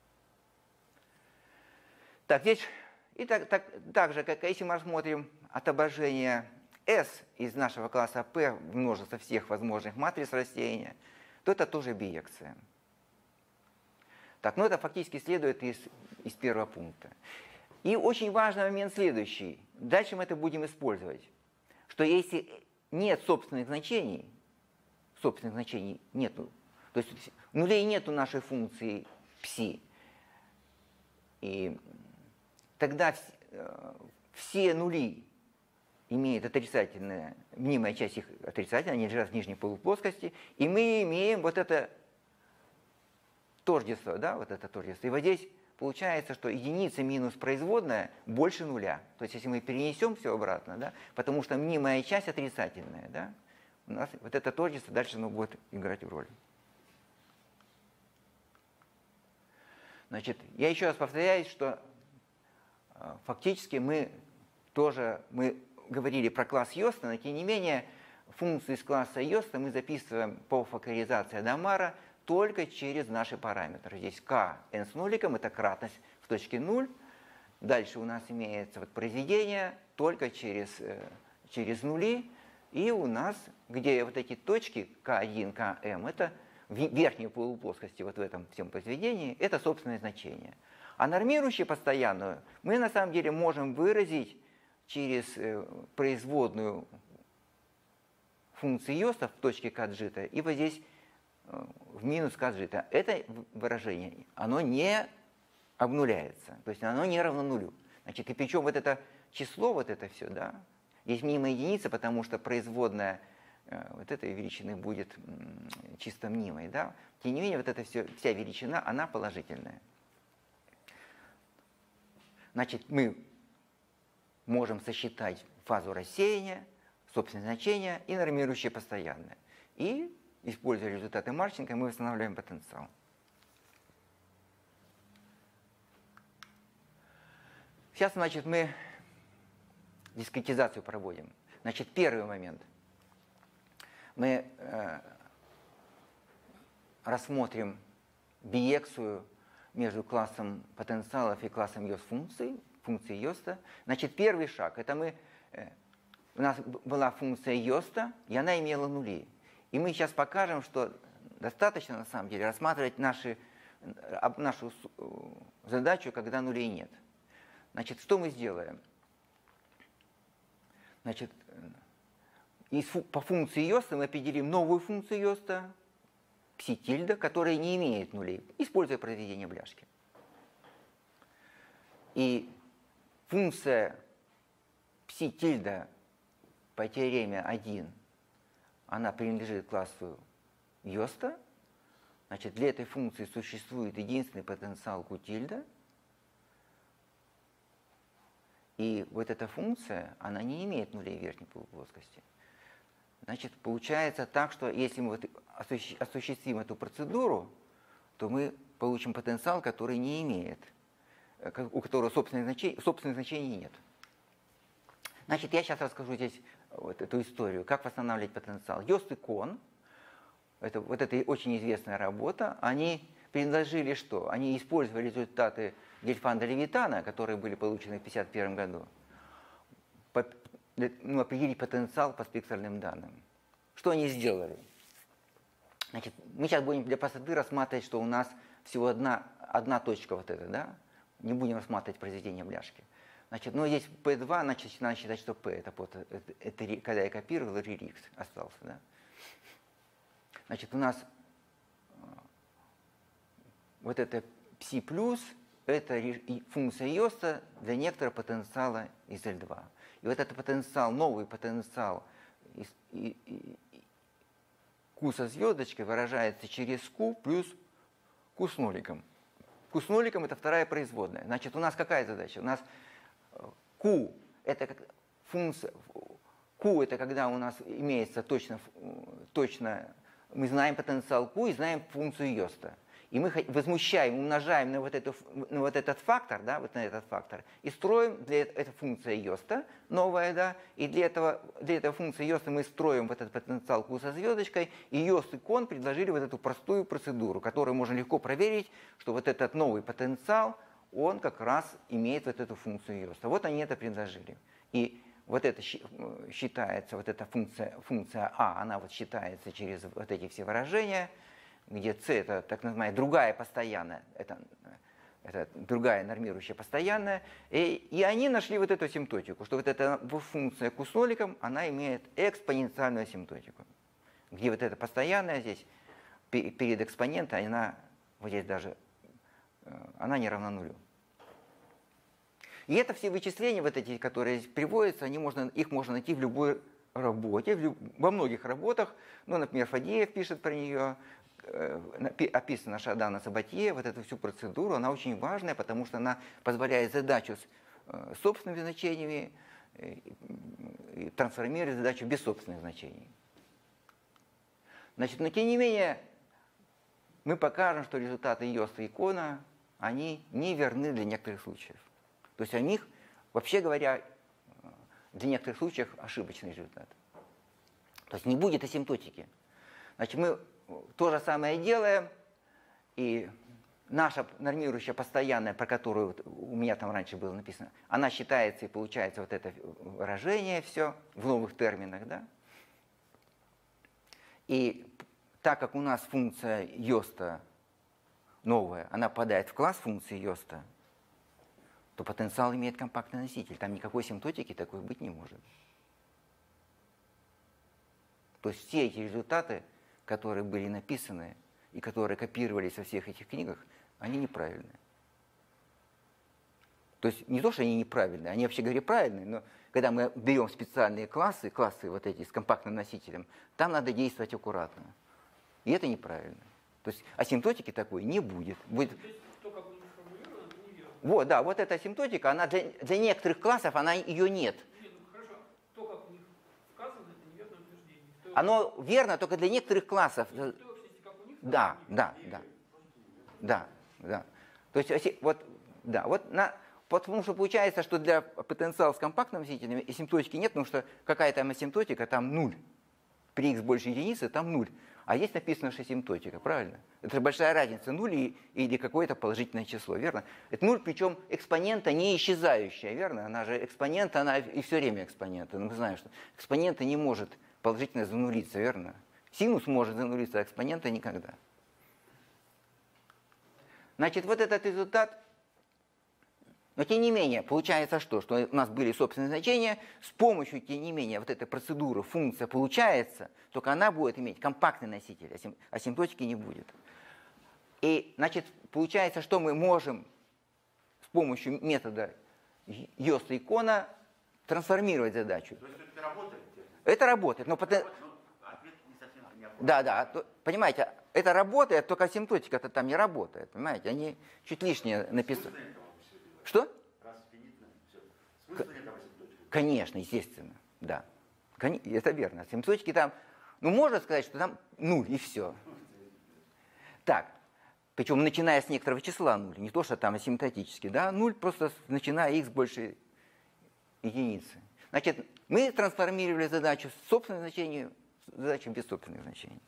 Так, здесь и так же, как если мы рассмотрим отображение S из нашего класса P в множество всех возможных матриц рассеяния, то это тоже биекция. Так, это фактически следует из первого пункта. И очень важный момент следующий. Дальше мы это будем использовать. Что если нет собственных значений нету, то есть нулей нету нашей функции psi, и тогда все нули имеют отрицательное, мнимая часть их отрицательная, они лежат в нижней полуплоскости, и мы имеем вот это тождество, да, вот это тождество. И вот здесь получается, что единица минус производная больше нуля. То есть если мы перенесем все обратно, да, потому что мнимая часть отрицательная, да, у нас вот это тождество дальше оно будет играть роль. Значит, я еще раз повторяюсь, что фактически мы говорили про класс Йоста, но тем не менее функции из класса Йоста мы записываем по факторизации Адамара только через наши параметры. Здесь k n с ноликом, это кратность в точке 0. Дальше у нас имеется произведение только через нули. И у нас, где вот эти точки k1, km, это в верхней полуплоскости вот в этом всем произведении, это собственное значение. А нормирующую постоянную мы на самом деле можем выразить через производную функции Йоста в точке каджита и вот здесь в минус каджита. Это выражение, оно не обнуляется, то есть оно не равно нулю. Значит, и причем вот это число, вот это все, да, есть мнимая единица, потому что производная вот этой величины будет чисто мнимой, да. Тем не менее, вот эта вся величина, она положительная. Значит, мы можем сосчитать фазу рассеяния, собственное значение и нормирующее постоянное. И, используя результаты Марченко, мы восстанавливаем потенциал. Сейчас, значит, мы дискретизацию проводим. Значит, первый момент. Мы рассмотрим биекцию между классом потенциалов и классом Йост-функций, функции Йоста. Значит, первый шаг, это у нас была функция Йоста, и она имела нули. И мы сейчас покажем, что достаточно, на самом деле, рассматривать нашу задачу, когда нулей нет. Значит, что мы сделаем? Значит, по функции Йоста мы определим новую функцию Йоста, пси-тильда, которая не имеет нулей, используя произведение бляшки. И функция пси-тильда по теореме 1, она принадлежит классу Йоста. Значит, для этой функции существует единственный потенциал Q-тильда. И вот эта функция, она не имеет нулей в верхней полуплоскости. Значит, получается так, что если мы осуществим эту процедуру, то мы получим потенциал, который не имеет, у которого собственных значений нет. Значит, я сейчас расскажу здесь вот эту историю, как восстанавливать потенциал. Йост и Кон, это очень известная работа, они предложили что? Они использовали результаты Гельфанда-Левитана, которые были получены в 1951 году, определить потенциал по спектральным данным. Что они сделали? Значит, мы сейчас будем для простоты рассматривать, что у нас всего одна точка вот эта, да? Не будем рассматривать произведение бляшки. Значит, но здесь P2, значит, надо считать, что P это когда я копировал, реликт остался, да? Значит, у нас вот это пси плюс, это функция Йоста для некоторого потенциала из L2. И вот этот потенциал, новый потенциал Q со звездочкой выражается через Q плюс Q с ноликом. Q с ноликом это вторая производная. Значит, у нас какая задача? У нас Q это как функция, Q это когда у нас имеется точно мы знаем потенциал Q и знаем функцию Йоста. И мы возмущаем, умножаем на вот этот фактор, да, вот на этот фактор, и строим для этой функции Йоста новая, да, и для этой функции Йоста мы строим вот этот потенциал Q со звездочкой, и Йост и Кон предложили вот эту простую процедуру, которую можно легко проверить, что вот этот новый потенциал, он как раз имеет вот эту функцию Йоста. Вот они это предложили. И вот это считается, вот эта функция А, она вот считается через вот эти все выражения, где c это так называемая другая постоянная, это другая нормирующая постоянная, и они нашли вот эту асимптотику, что вот эта функция Q с ноликом, она имеет экспоненциальную асимптотику, где вот эта постоянная здесь перед экспонентом, она вот здесь даже, она не равна нулю. И это все вычисления, вот эти, которые приводятся, их можно найти в любой работе, во многих работах. Ну, например, Фадеев пишет про нее, описана Шардана Сабатье, вот эту всю процедуру, она очень важная, потому что она позволяет задачу с собственными значениями трансформировать задачу без собственных значений. Значит, но тем не менее, мы покажем, что результаты Йоста и Кона, они не верны для некоторых случаев. То есть у них, вообще говоря, для некоторых случаев ошибочный результат. То есть не будет асимптотики. Значит, мы то же самое делаем, и наша нормирующая постоянная, про которую вот у меня там раньше было написано, она считается и получается вот это выражение все в новых терминах, да? И так как у нас функция Йоста новая, она попадает в класс функции Йоста, то потенциал имеет компактный носитель. Там никакой асимптотики такой быть не может. То есть все эти результаты, которые были написаны и которые копировались во всех этих книгах, они неправильные. То есть не то, что они неправильные, они вообще говоря правильные, но когда мы берем специальные классы вот эти с компактным носителем, там надо действовать аккуратно. И это неправильно. То есть асимптотики такой не будет. Вот, да, вот эта асимптотика, она для некоторых классов, ее нет. Нет, ну хорошо, то, как у них сказано, это неверное утверждение. Оно верно только для некоторых классов. В точности, как у них Да. То есть, потому что получается, что для потенциала с компактным носителем асимптотики нет, потому что какая там асимптотика, там 0. При x больше единицы, там 0. А здесь написано, что асимптотика, правильно? Это большая разница, 0 или какое-то положительное число, верно? Это 0, причем экспонента не исчезающая, верно? Она же экспонент, она и все время экспонента. Но мы знаем, что экспонента не может положительно занулиться, верно? Синус может занулиться, а экспонента никогда. Значит, вот этот результат, но тем не менее, получается что? Что у нас были собственные значения, с помощью, тем не менее, вот этой процедуры функция получается, только она будет иметь компактный носитель, асимптотики не будет. И, значит, получается, что мы можем с помощью метода Йоста и Кона трансформировать задачу. То есть это работает? Это работает, но Ответ не совсем необходим. Да, понимаете, это работает, только асимптотика-то там не работает, понимаете, они чуть лишнее написали. Смысл этого все делать? Что? Раз финитно, все. Смысл этого асимптотика? Конечно, естественно, да. Это верно. Асимптотики там, ну, можно сказать, что там нуль и все. Так, причем начиная с некоторого числа нуль, не то, что там асимптотически, да, нуль просто начиная x больше единицы. Значит, мы трансформировали задачу с собственным значением в задачу без собственных значений.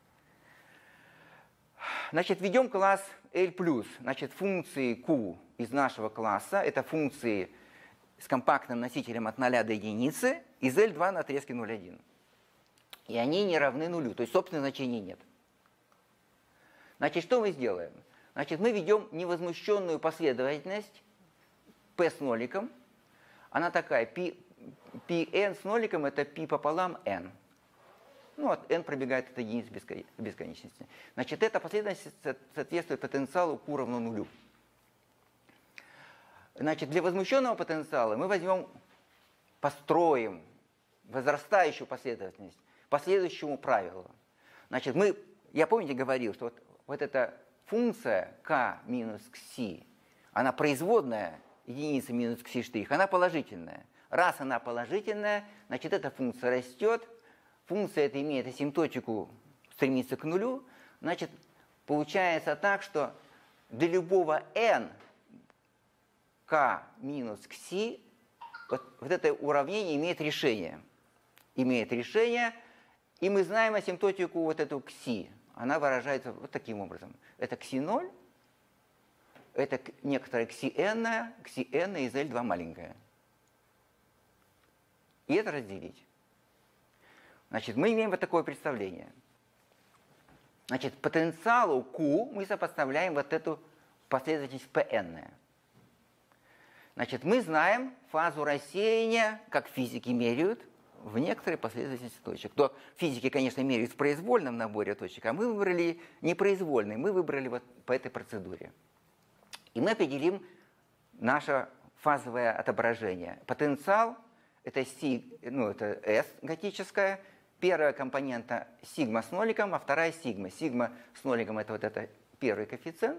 Значит, введем класс L+. Значит, функции Q из нашего класса, это функции с компактным носителем от 0 до единицы из L2 на отрезке 0,1. И они не равны нулю, то есть собственных значений нет. Значит, что мы сделаем? Значит, мы ведем невозмущенную последовательность P с ноликом. Она такая, Pn с ноликом это π пополам n. Ну, от n пробегает от единицы бесконечности. Значит, эта последовательность соответствует потенциалу Q равно нулю. Значит, для возмущенного потенциала мы построим возрастающую последовательность по следующему правилу. Значит, я помните говорил, что вот эта функция k минус xi, она производная единица минус xi штрих, она положительная. Раз она положительная, значит, эта функция растет, функция эта имеет асимптотику, стремится к нулю, значит, получается так, что для любого n k минус xi вот это уравнение имеет решение. Имеет решение, и мы знаем асимптотику вот эту xi. Она выражается вот таким образом. Это xi0, это некоторое xn из L2 маленькое. И это разделить. Значит, мы имеем вот такое представление. Значит, потенциалу Q мы сопоставляем вот эту последовательность Pn. Значит, мы знаем фазу рассеяния, как физики меряют, в некоторой последовательности точек. То физики, конечно, меряют в произвольном наборе точек, а мы выбрали непроизвольный, мы выбрали вот по этой процедуре. И мы определим наше фазовое отображение. Потенциал – это это S готическая, первая компонента сигма с ноликом, а вторая сигма. Сигма с ноликом – это вот это первый коэффициент.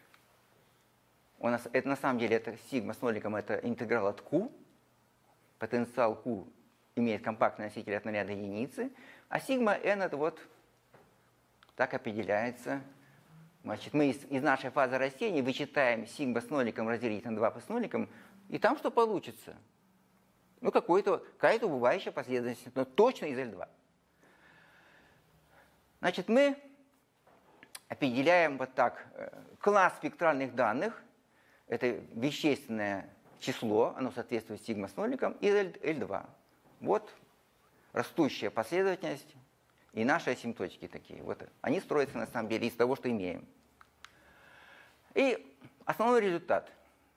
У нас, это, на самом деле, это сигма с ноликом – это интеграл от Q. Потенциал Q имеет компактный носитель от 0 до единицы, а сигма n это вот так определяется. Значит, мы из нашей фазы растения вычитаем сигма с ноликом разделить на 2p с ноликом, и там что получится? Ну, какая-то убывающая последовательность, но точно из L2. Значит, мы определяем вот так класс спектральных данных, это вещественное число, оно соответствует сигма с ноликом, и L2. Вот растущая последовательность и наши асимптотики такие. Вот они строятся на самом деле из того, что имеем. И основной результат.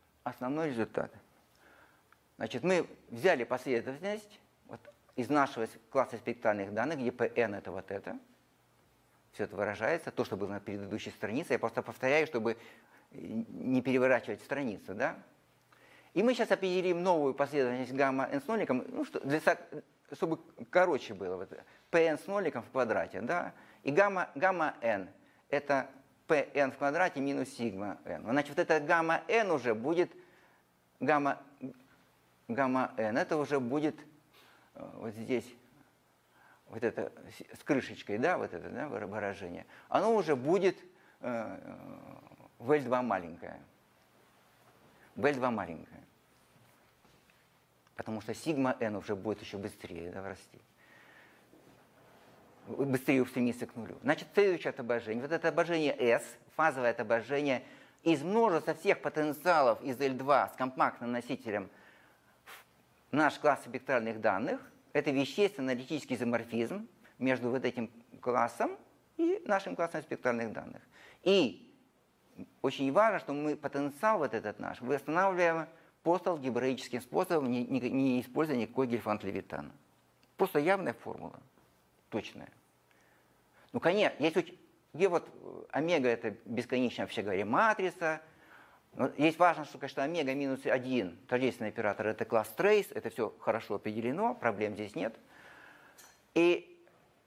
Значит, мы взяли последовательность вот, из нашего класса спектральных данных, где Pn это вот это. Все это выражается, то, что было на предыдущей странице. Я просто повторяю, чтобы не переворачивать страницу, да? И мы сейчас определим новую последовательность гамма n с ноликом, ну, чтобы короче было. Вот, Pn с ноликом в квадрате, да? И гамма n это Pn в квадрате минус сигма n. Значит, вот это гамма n уже будет, гамма n, это уже будет вот здесь, вот это с крышечкой, да, вот это, да, выражение, оно уже будет в L2 маленькое. В L2 маленькое. Потому что сигма n уже будет еще быстрее, да, расти. Быстрее устремиться к нулю. Значит, следующее отображение. Вот это отображение S, фазовое отображение из множества всех потенциалов из L2 с компактным носителем в наш класс спектральных данных. Это вещественный аналитический изоморфизм. между вот этим классом и нашим классом спектральных данных. И очень важно, что мы потенциал вот этот наш восстанавливаем просто алгебраическим способом, не используя никакой Гельфанд-Левитан. Просто явная формула, точная. Ну, конечно, где вот омега это бесконечная, вообще говоря, матрица. Но есть важная штука, что омега минус 1, тождественный оператор, это класс трейс, это все хорошо определено, проблем здесь нет. И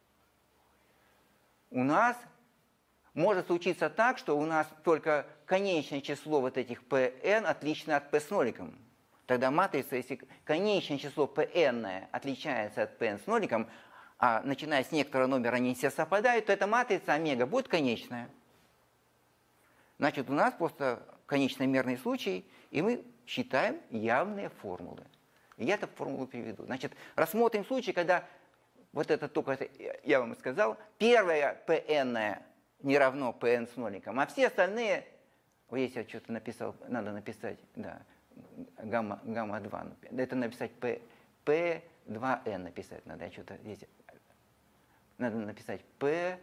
у нас может случиться так, что у нас только конечное число вот этих Pn отлично от P с ноликом. Тогда матрица, если конечное число Pn отличается от Pn с ноликом, а начиная с некоторого номера они все совпадают, то эта матрица омега будет конечная. Значит, у нас просто конечномерный случай, и мы считаем явные формулы. И я эту формулу приведу. Значит, рассмотрим случай, когда вот это только, я вам сказал, первое Pn не равно Pn с ноликом, а все остальные, вот если я что-то написал, надо написать, да, гамма-2, это написать P2n написать надо, я что-то здесь, надо написать P2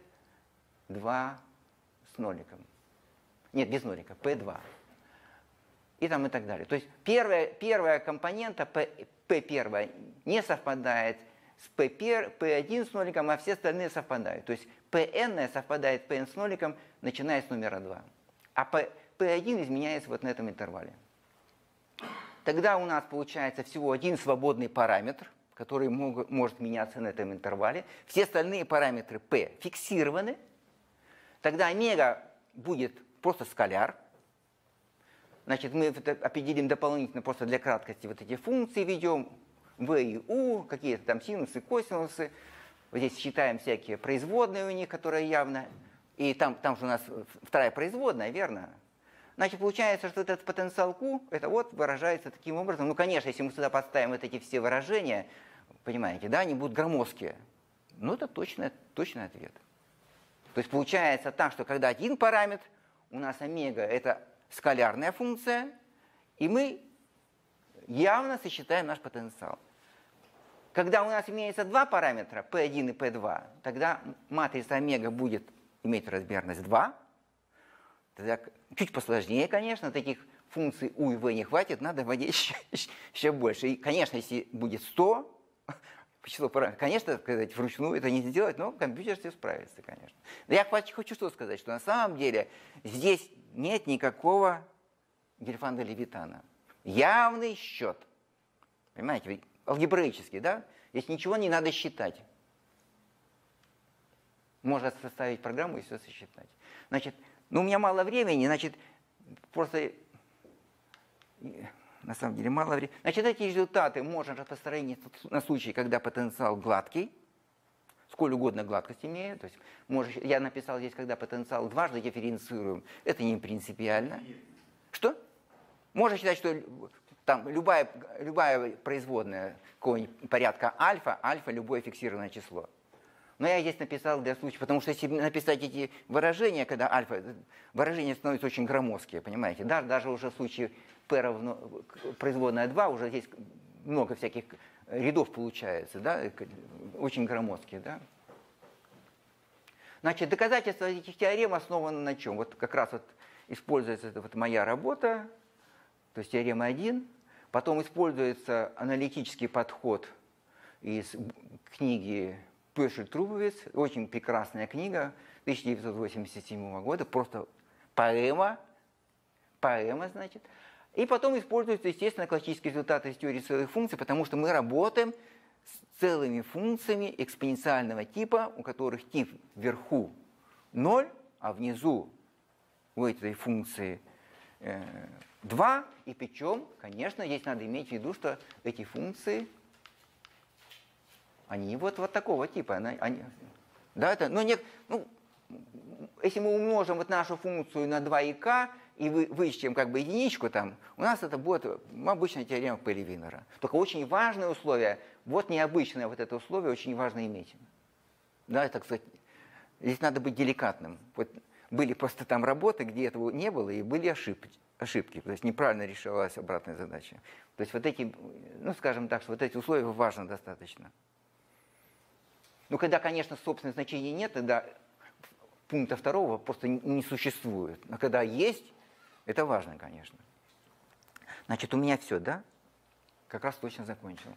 с ноликом. Нет, без нолика, P2. И там и так далее. То есть первая компонента P1 не совпадает с P1 с ноликом, а все остальные совпадают. То есть Pn совпадает с Pn с ноликом, начиная с номера 2. А P1 изменяется вот на этом интервале. Тогда у нас получается всего один свободный параметр, который может меняться на этом интервале. Все остальные параметры P фиксированы. Тогда омега будет просто скаляр. Значит, мы определим дополнительно просто для краткости вот эти функции, ведем v и u, какие-то там синусы, косинусы. Вот здесь считаем всякие производные у них, которые явно... И там же у нас вторая производная, верно? Значит, получается, что этот потенциал Q, это вот выражается таким образом. Ну, конечно, если мы сюда подставим вот эти все выражения, понимаете, да, они будут громоздкие. Ну, это точный ответ. То есть получается так, что когда один параметр, у нас омега – это скалярная функция, и мы явно сосчитаем наш потенциал. Когда у нас имеется два параметра, P1 и P2, тогда матрица омега будет иметь размерность 2. Тогда чуть посложнее, конечно, таких функций u и v не хватит, надо вводить еще больше. И, конечно, если будет 100, число параметров, конечно, сказать, вручную это не сделать, но компьютер все справится, конечно. Но я хочу что сказать, что на самом деле здесь нет никакого Гельфанда-Левитана. Явный счет. Понимаете, алгебраический, да? Здесь ничего не надо считать. Можно составить программу и все сосчитать. Значит, у меня мало времени, значит, просто... На самом деле мало времени. Значит, эти результаты можно распространить на случай, когда потенциал гладкий, сколь угодно гладкость имеет. То есть, я написал здесь, когда потенциал дважды дифференцируем. Это не принципиально. Что? Можно считать, что там любая производная какого-нибудь порядка альфа любое фиксированное число. Но я здесь написал для случая, потому что если написать эти выражения, когда альфа, выражения становятся очень громоздкие, понимаете? Даже уже в случае p равно производная 2, уже здесь много всяких рядов получается, да? Очень громоздкие, да? Значит, доказательство этих теорем основано на чем? Вот как раз вот используется вот моя работа, то есть теорема 1, потом используется аналитический подход из книги Пöschl-Трубовец, очень прекрасная книга 1987 года, просто поэма, значит. И потом используются, естественно, классические результаты из теории целых функций, потому что мы работаем с целыми функциями экспоненциального типа, у которых тип вверху 0, а внизу у этой функции 2. И причем, конечно, здесь надо иметь в виду, что эти функции, они вот такого типа. Да, это, если мы умножим вот нашу функцию на 2ik и вычтем как бы единичку там, у нас это будет обычная теорема Пелли-Винера. Только очень важное условие, вот необычное вот это условие, очень важно иметь. Да, это, кстати, здесь надо быть деликатным. Вот были просто там работы, где этого не было, и были ошибки. То есть неправильно решалась обратная задача. То есть вот эти, скажем так, что вот эти условия важны достаточно. Но когда, конечно, собственных значений нет, тогда пункта второго просто не существует. Но когда есть, это важно, конечно. Значит, у меня все, да? Как раз точно закончил.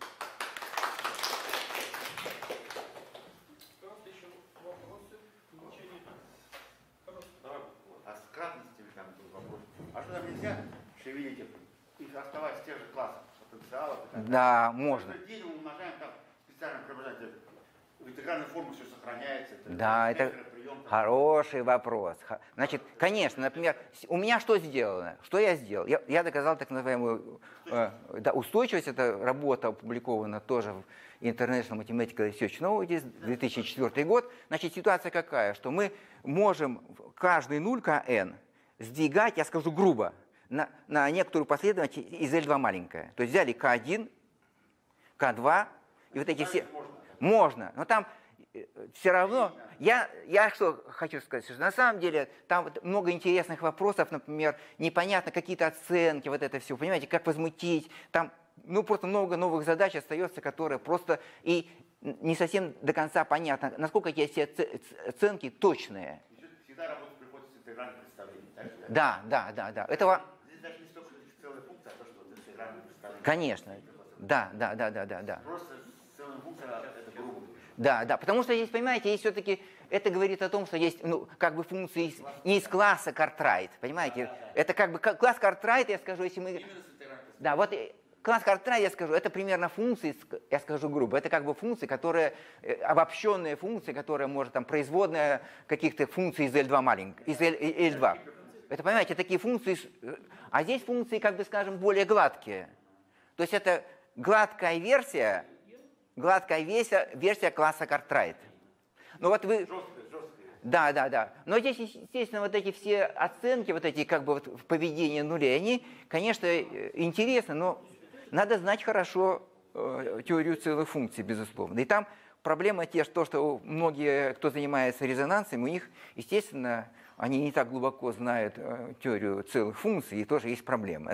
А с кратностями там был вопрос. А что нам нельзя шевелить их, оставаться в тех же классах потенциалов? Да, можно. Каждый день мы умножаем там специально преобразователь. В интегральной форме все сохраняется. Да, это хороший вопрос. Значит, конечно, например, у меня что сделано? Что я сделал? Я доказал так называемую устойчивость. Это работа опубликована тоже в International Mathematical Research Notice, 2004 год. Значит, ситуация какая? Что мы можем каждый нуль kn сдвигать, я скажу грубо, на некоторую последовательность из L2 маленькая. То есть взяли k1, k2, и вот эти все... Можно, но там все равно... Я что хочу сказать, что на самом деле там вот много интересных вопросов, например, непонятно какие-то оценки, вот это все, понимаете, как возмутить. Там просто много новых задач остается, которые просто и не совсем до конца понятно, насколько эти все оценки точные. Всегда работать приходится с интегральным представлением. Да. Здесь даже не столько целая функция, а то, что интегральное представление. Конечно. Да. Просто целая функция это грубо. Да, потому что здесь, понимаете, есть все-таки, это говорит о том, что есть, как бы функции не из класса Картрайт, понимаете? Это как бы класс Картрайт, я скажу, если мы... Да, вот класс Картрайт, я скажу, это примерно функции, я скажу грубо, это как бы функции, которые, обобщенные функции, которые может там производная каких-то функций из L2 маленьких, из L2. Это, понимаете, такие функции, а здесь функции, как бы скажем, более гладкие. То есть это гладкая версия класса Картрайт. Ну вот вы... Жесткая. Да. Но здесь, естественно, вот эти все оценки, вот эти как бы вот в поведении нулей, они, конечно, интересны, но надо знать хорошо теорию целых функций, безусловно. И там проблема те, что многие, кто занимается резонансом, у них, естественно, они не так глубоко знают теорию целых функций, и тоже есть проблемы.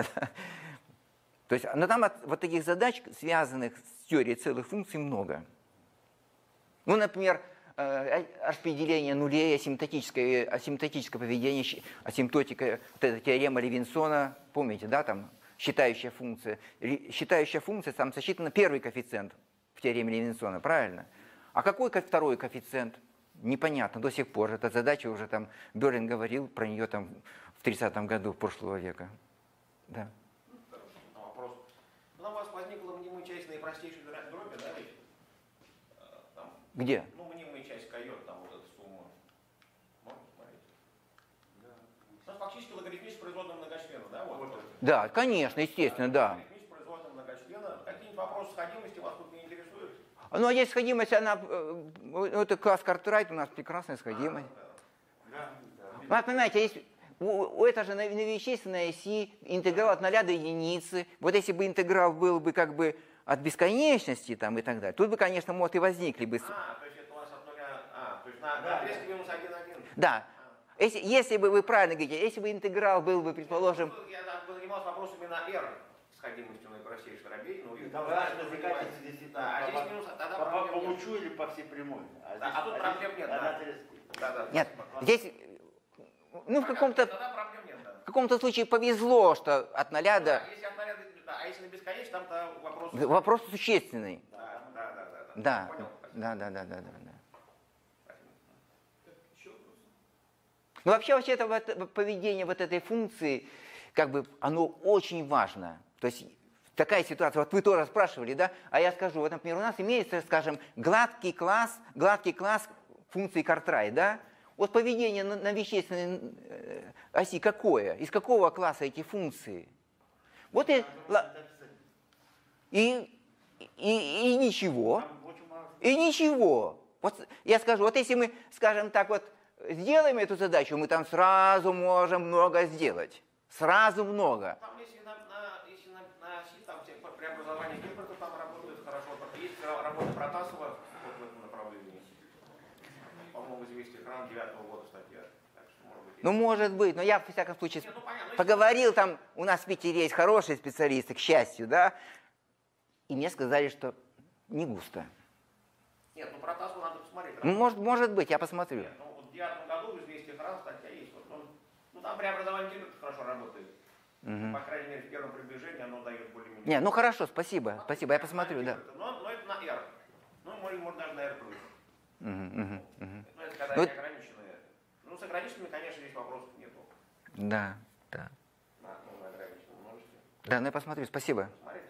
То есть, но там вот таких задач, связанных с теорией целых функций, много. Ну, например, распределение нулей, асимптотическое поведение, асимптотика, вот эта теорема Левинсона, помните, да, там считающая функция. Считающая функция, там сосчитана первый коэффициент в теореме Левинсона, правильно? А какой второй коэффициент? Непонятно до сих пор. Эта задача уже там, Берлин говорил про нее там в 30-м году прошлого века. Да. Вопрос. У вас возникла мнимая часть наипростейшей дроби, да, ведь? Там, Где? Мнимая часть койот, там вот эта сумма. Можно смотреть? Да. Фактически логарифмически производная многочлена, да? Вот. Да, конечно, естественно, да. Логарифмически производная многочлена. Какие-нибудь вопросы сходимости вас тут не интересуют? Ну, а здесь сходимость, она, это класс Картрайт, у нас прекрасная сходимость. Ну, понимаете, есть, это же на вещественной оси интеграл от 0 до единицы. Вот если бы интеграл был бы как бы от бесконечности там, и так далее, тут бы, конечно, может, и возникли бы... То есть это у вас от 0, то есть на отрезке минус 1, 1. Да. Если бы вы правильно говорите, если бы интеграл был бы, предположим... Я занимался вопросами на R сходимостью наипростейших дробей. Там важно возникает действительно по лучу или по всей прямой. А тут проблем нет. Нет, здесь, в каком-то случае повезло, что от 0 до... Если от 0 до... Да, а если на бесконечность, там-то вопрос... Вопрос существенный. Да. Ну, вообще это поведение вот этой функции, как бы, оно очень важно. То есть такая ситуация, вот вы тоже спрашивали, да, а я скажу, вот, например, у нас имеется, скажем, гладкий класс функции Картрайт, да? Вот поведение на вещественной оси какое? Из какого класса эти функции? Вот и ничего. И ничего. Вот я скажу, вот если мы, скажем так, вот сделаем эту задачу, мы там сразу можем много сделать. Сразу много. Там, если на оси, там все преобразования Гильберта там работают хорошо. Есть работа Протасова вот в этом направлении. По-моему, известие экран 9-го года статья. Ну, может быть, но я, во всяком случае, поговорил там, у нас в Питере есть хорошие специалисты, к счастью, да, и мне сказали, что не густо. Нет, ну про Тасу надо посмотреть. Может быть, я посмотрю. Нет, ну вот в 2009 году известие экран статья есть. Вот, ну там преобразование гибридов хорошо работает. По крайней мере, в первом приближении оно дает более-менее. Не, ну хорошо, спасибо, я посмотрю, да. Но это на R. Ну, может даже на R+. Ну, это когда Ну, не ограниченные. Ну, с ограниченными, конечно, здесь вопросов нету. Да. На ограниченном множестве. Да, ну я посмотрю, спасибо. Смотреть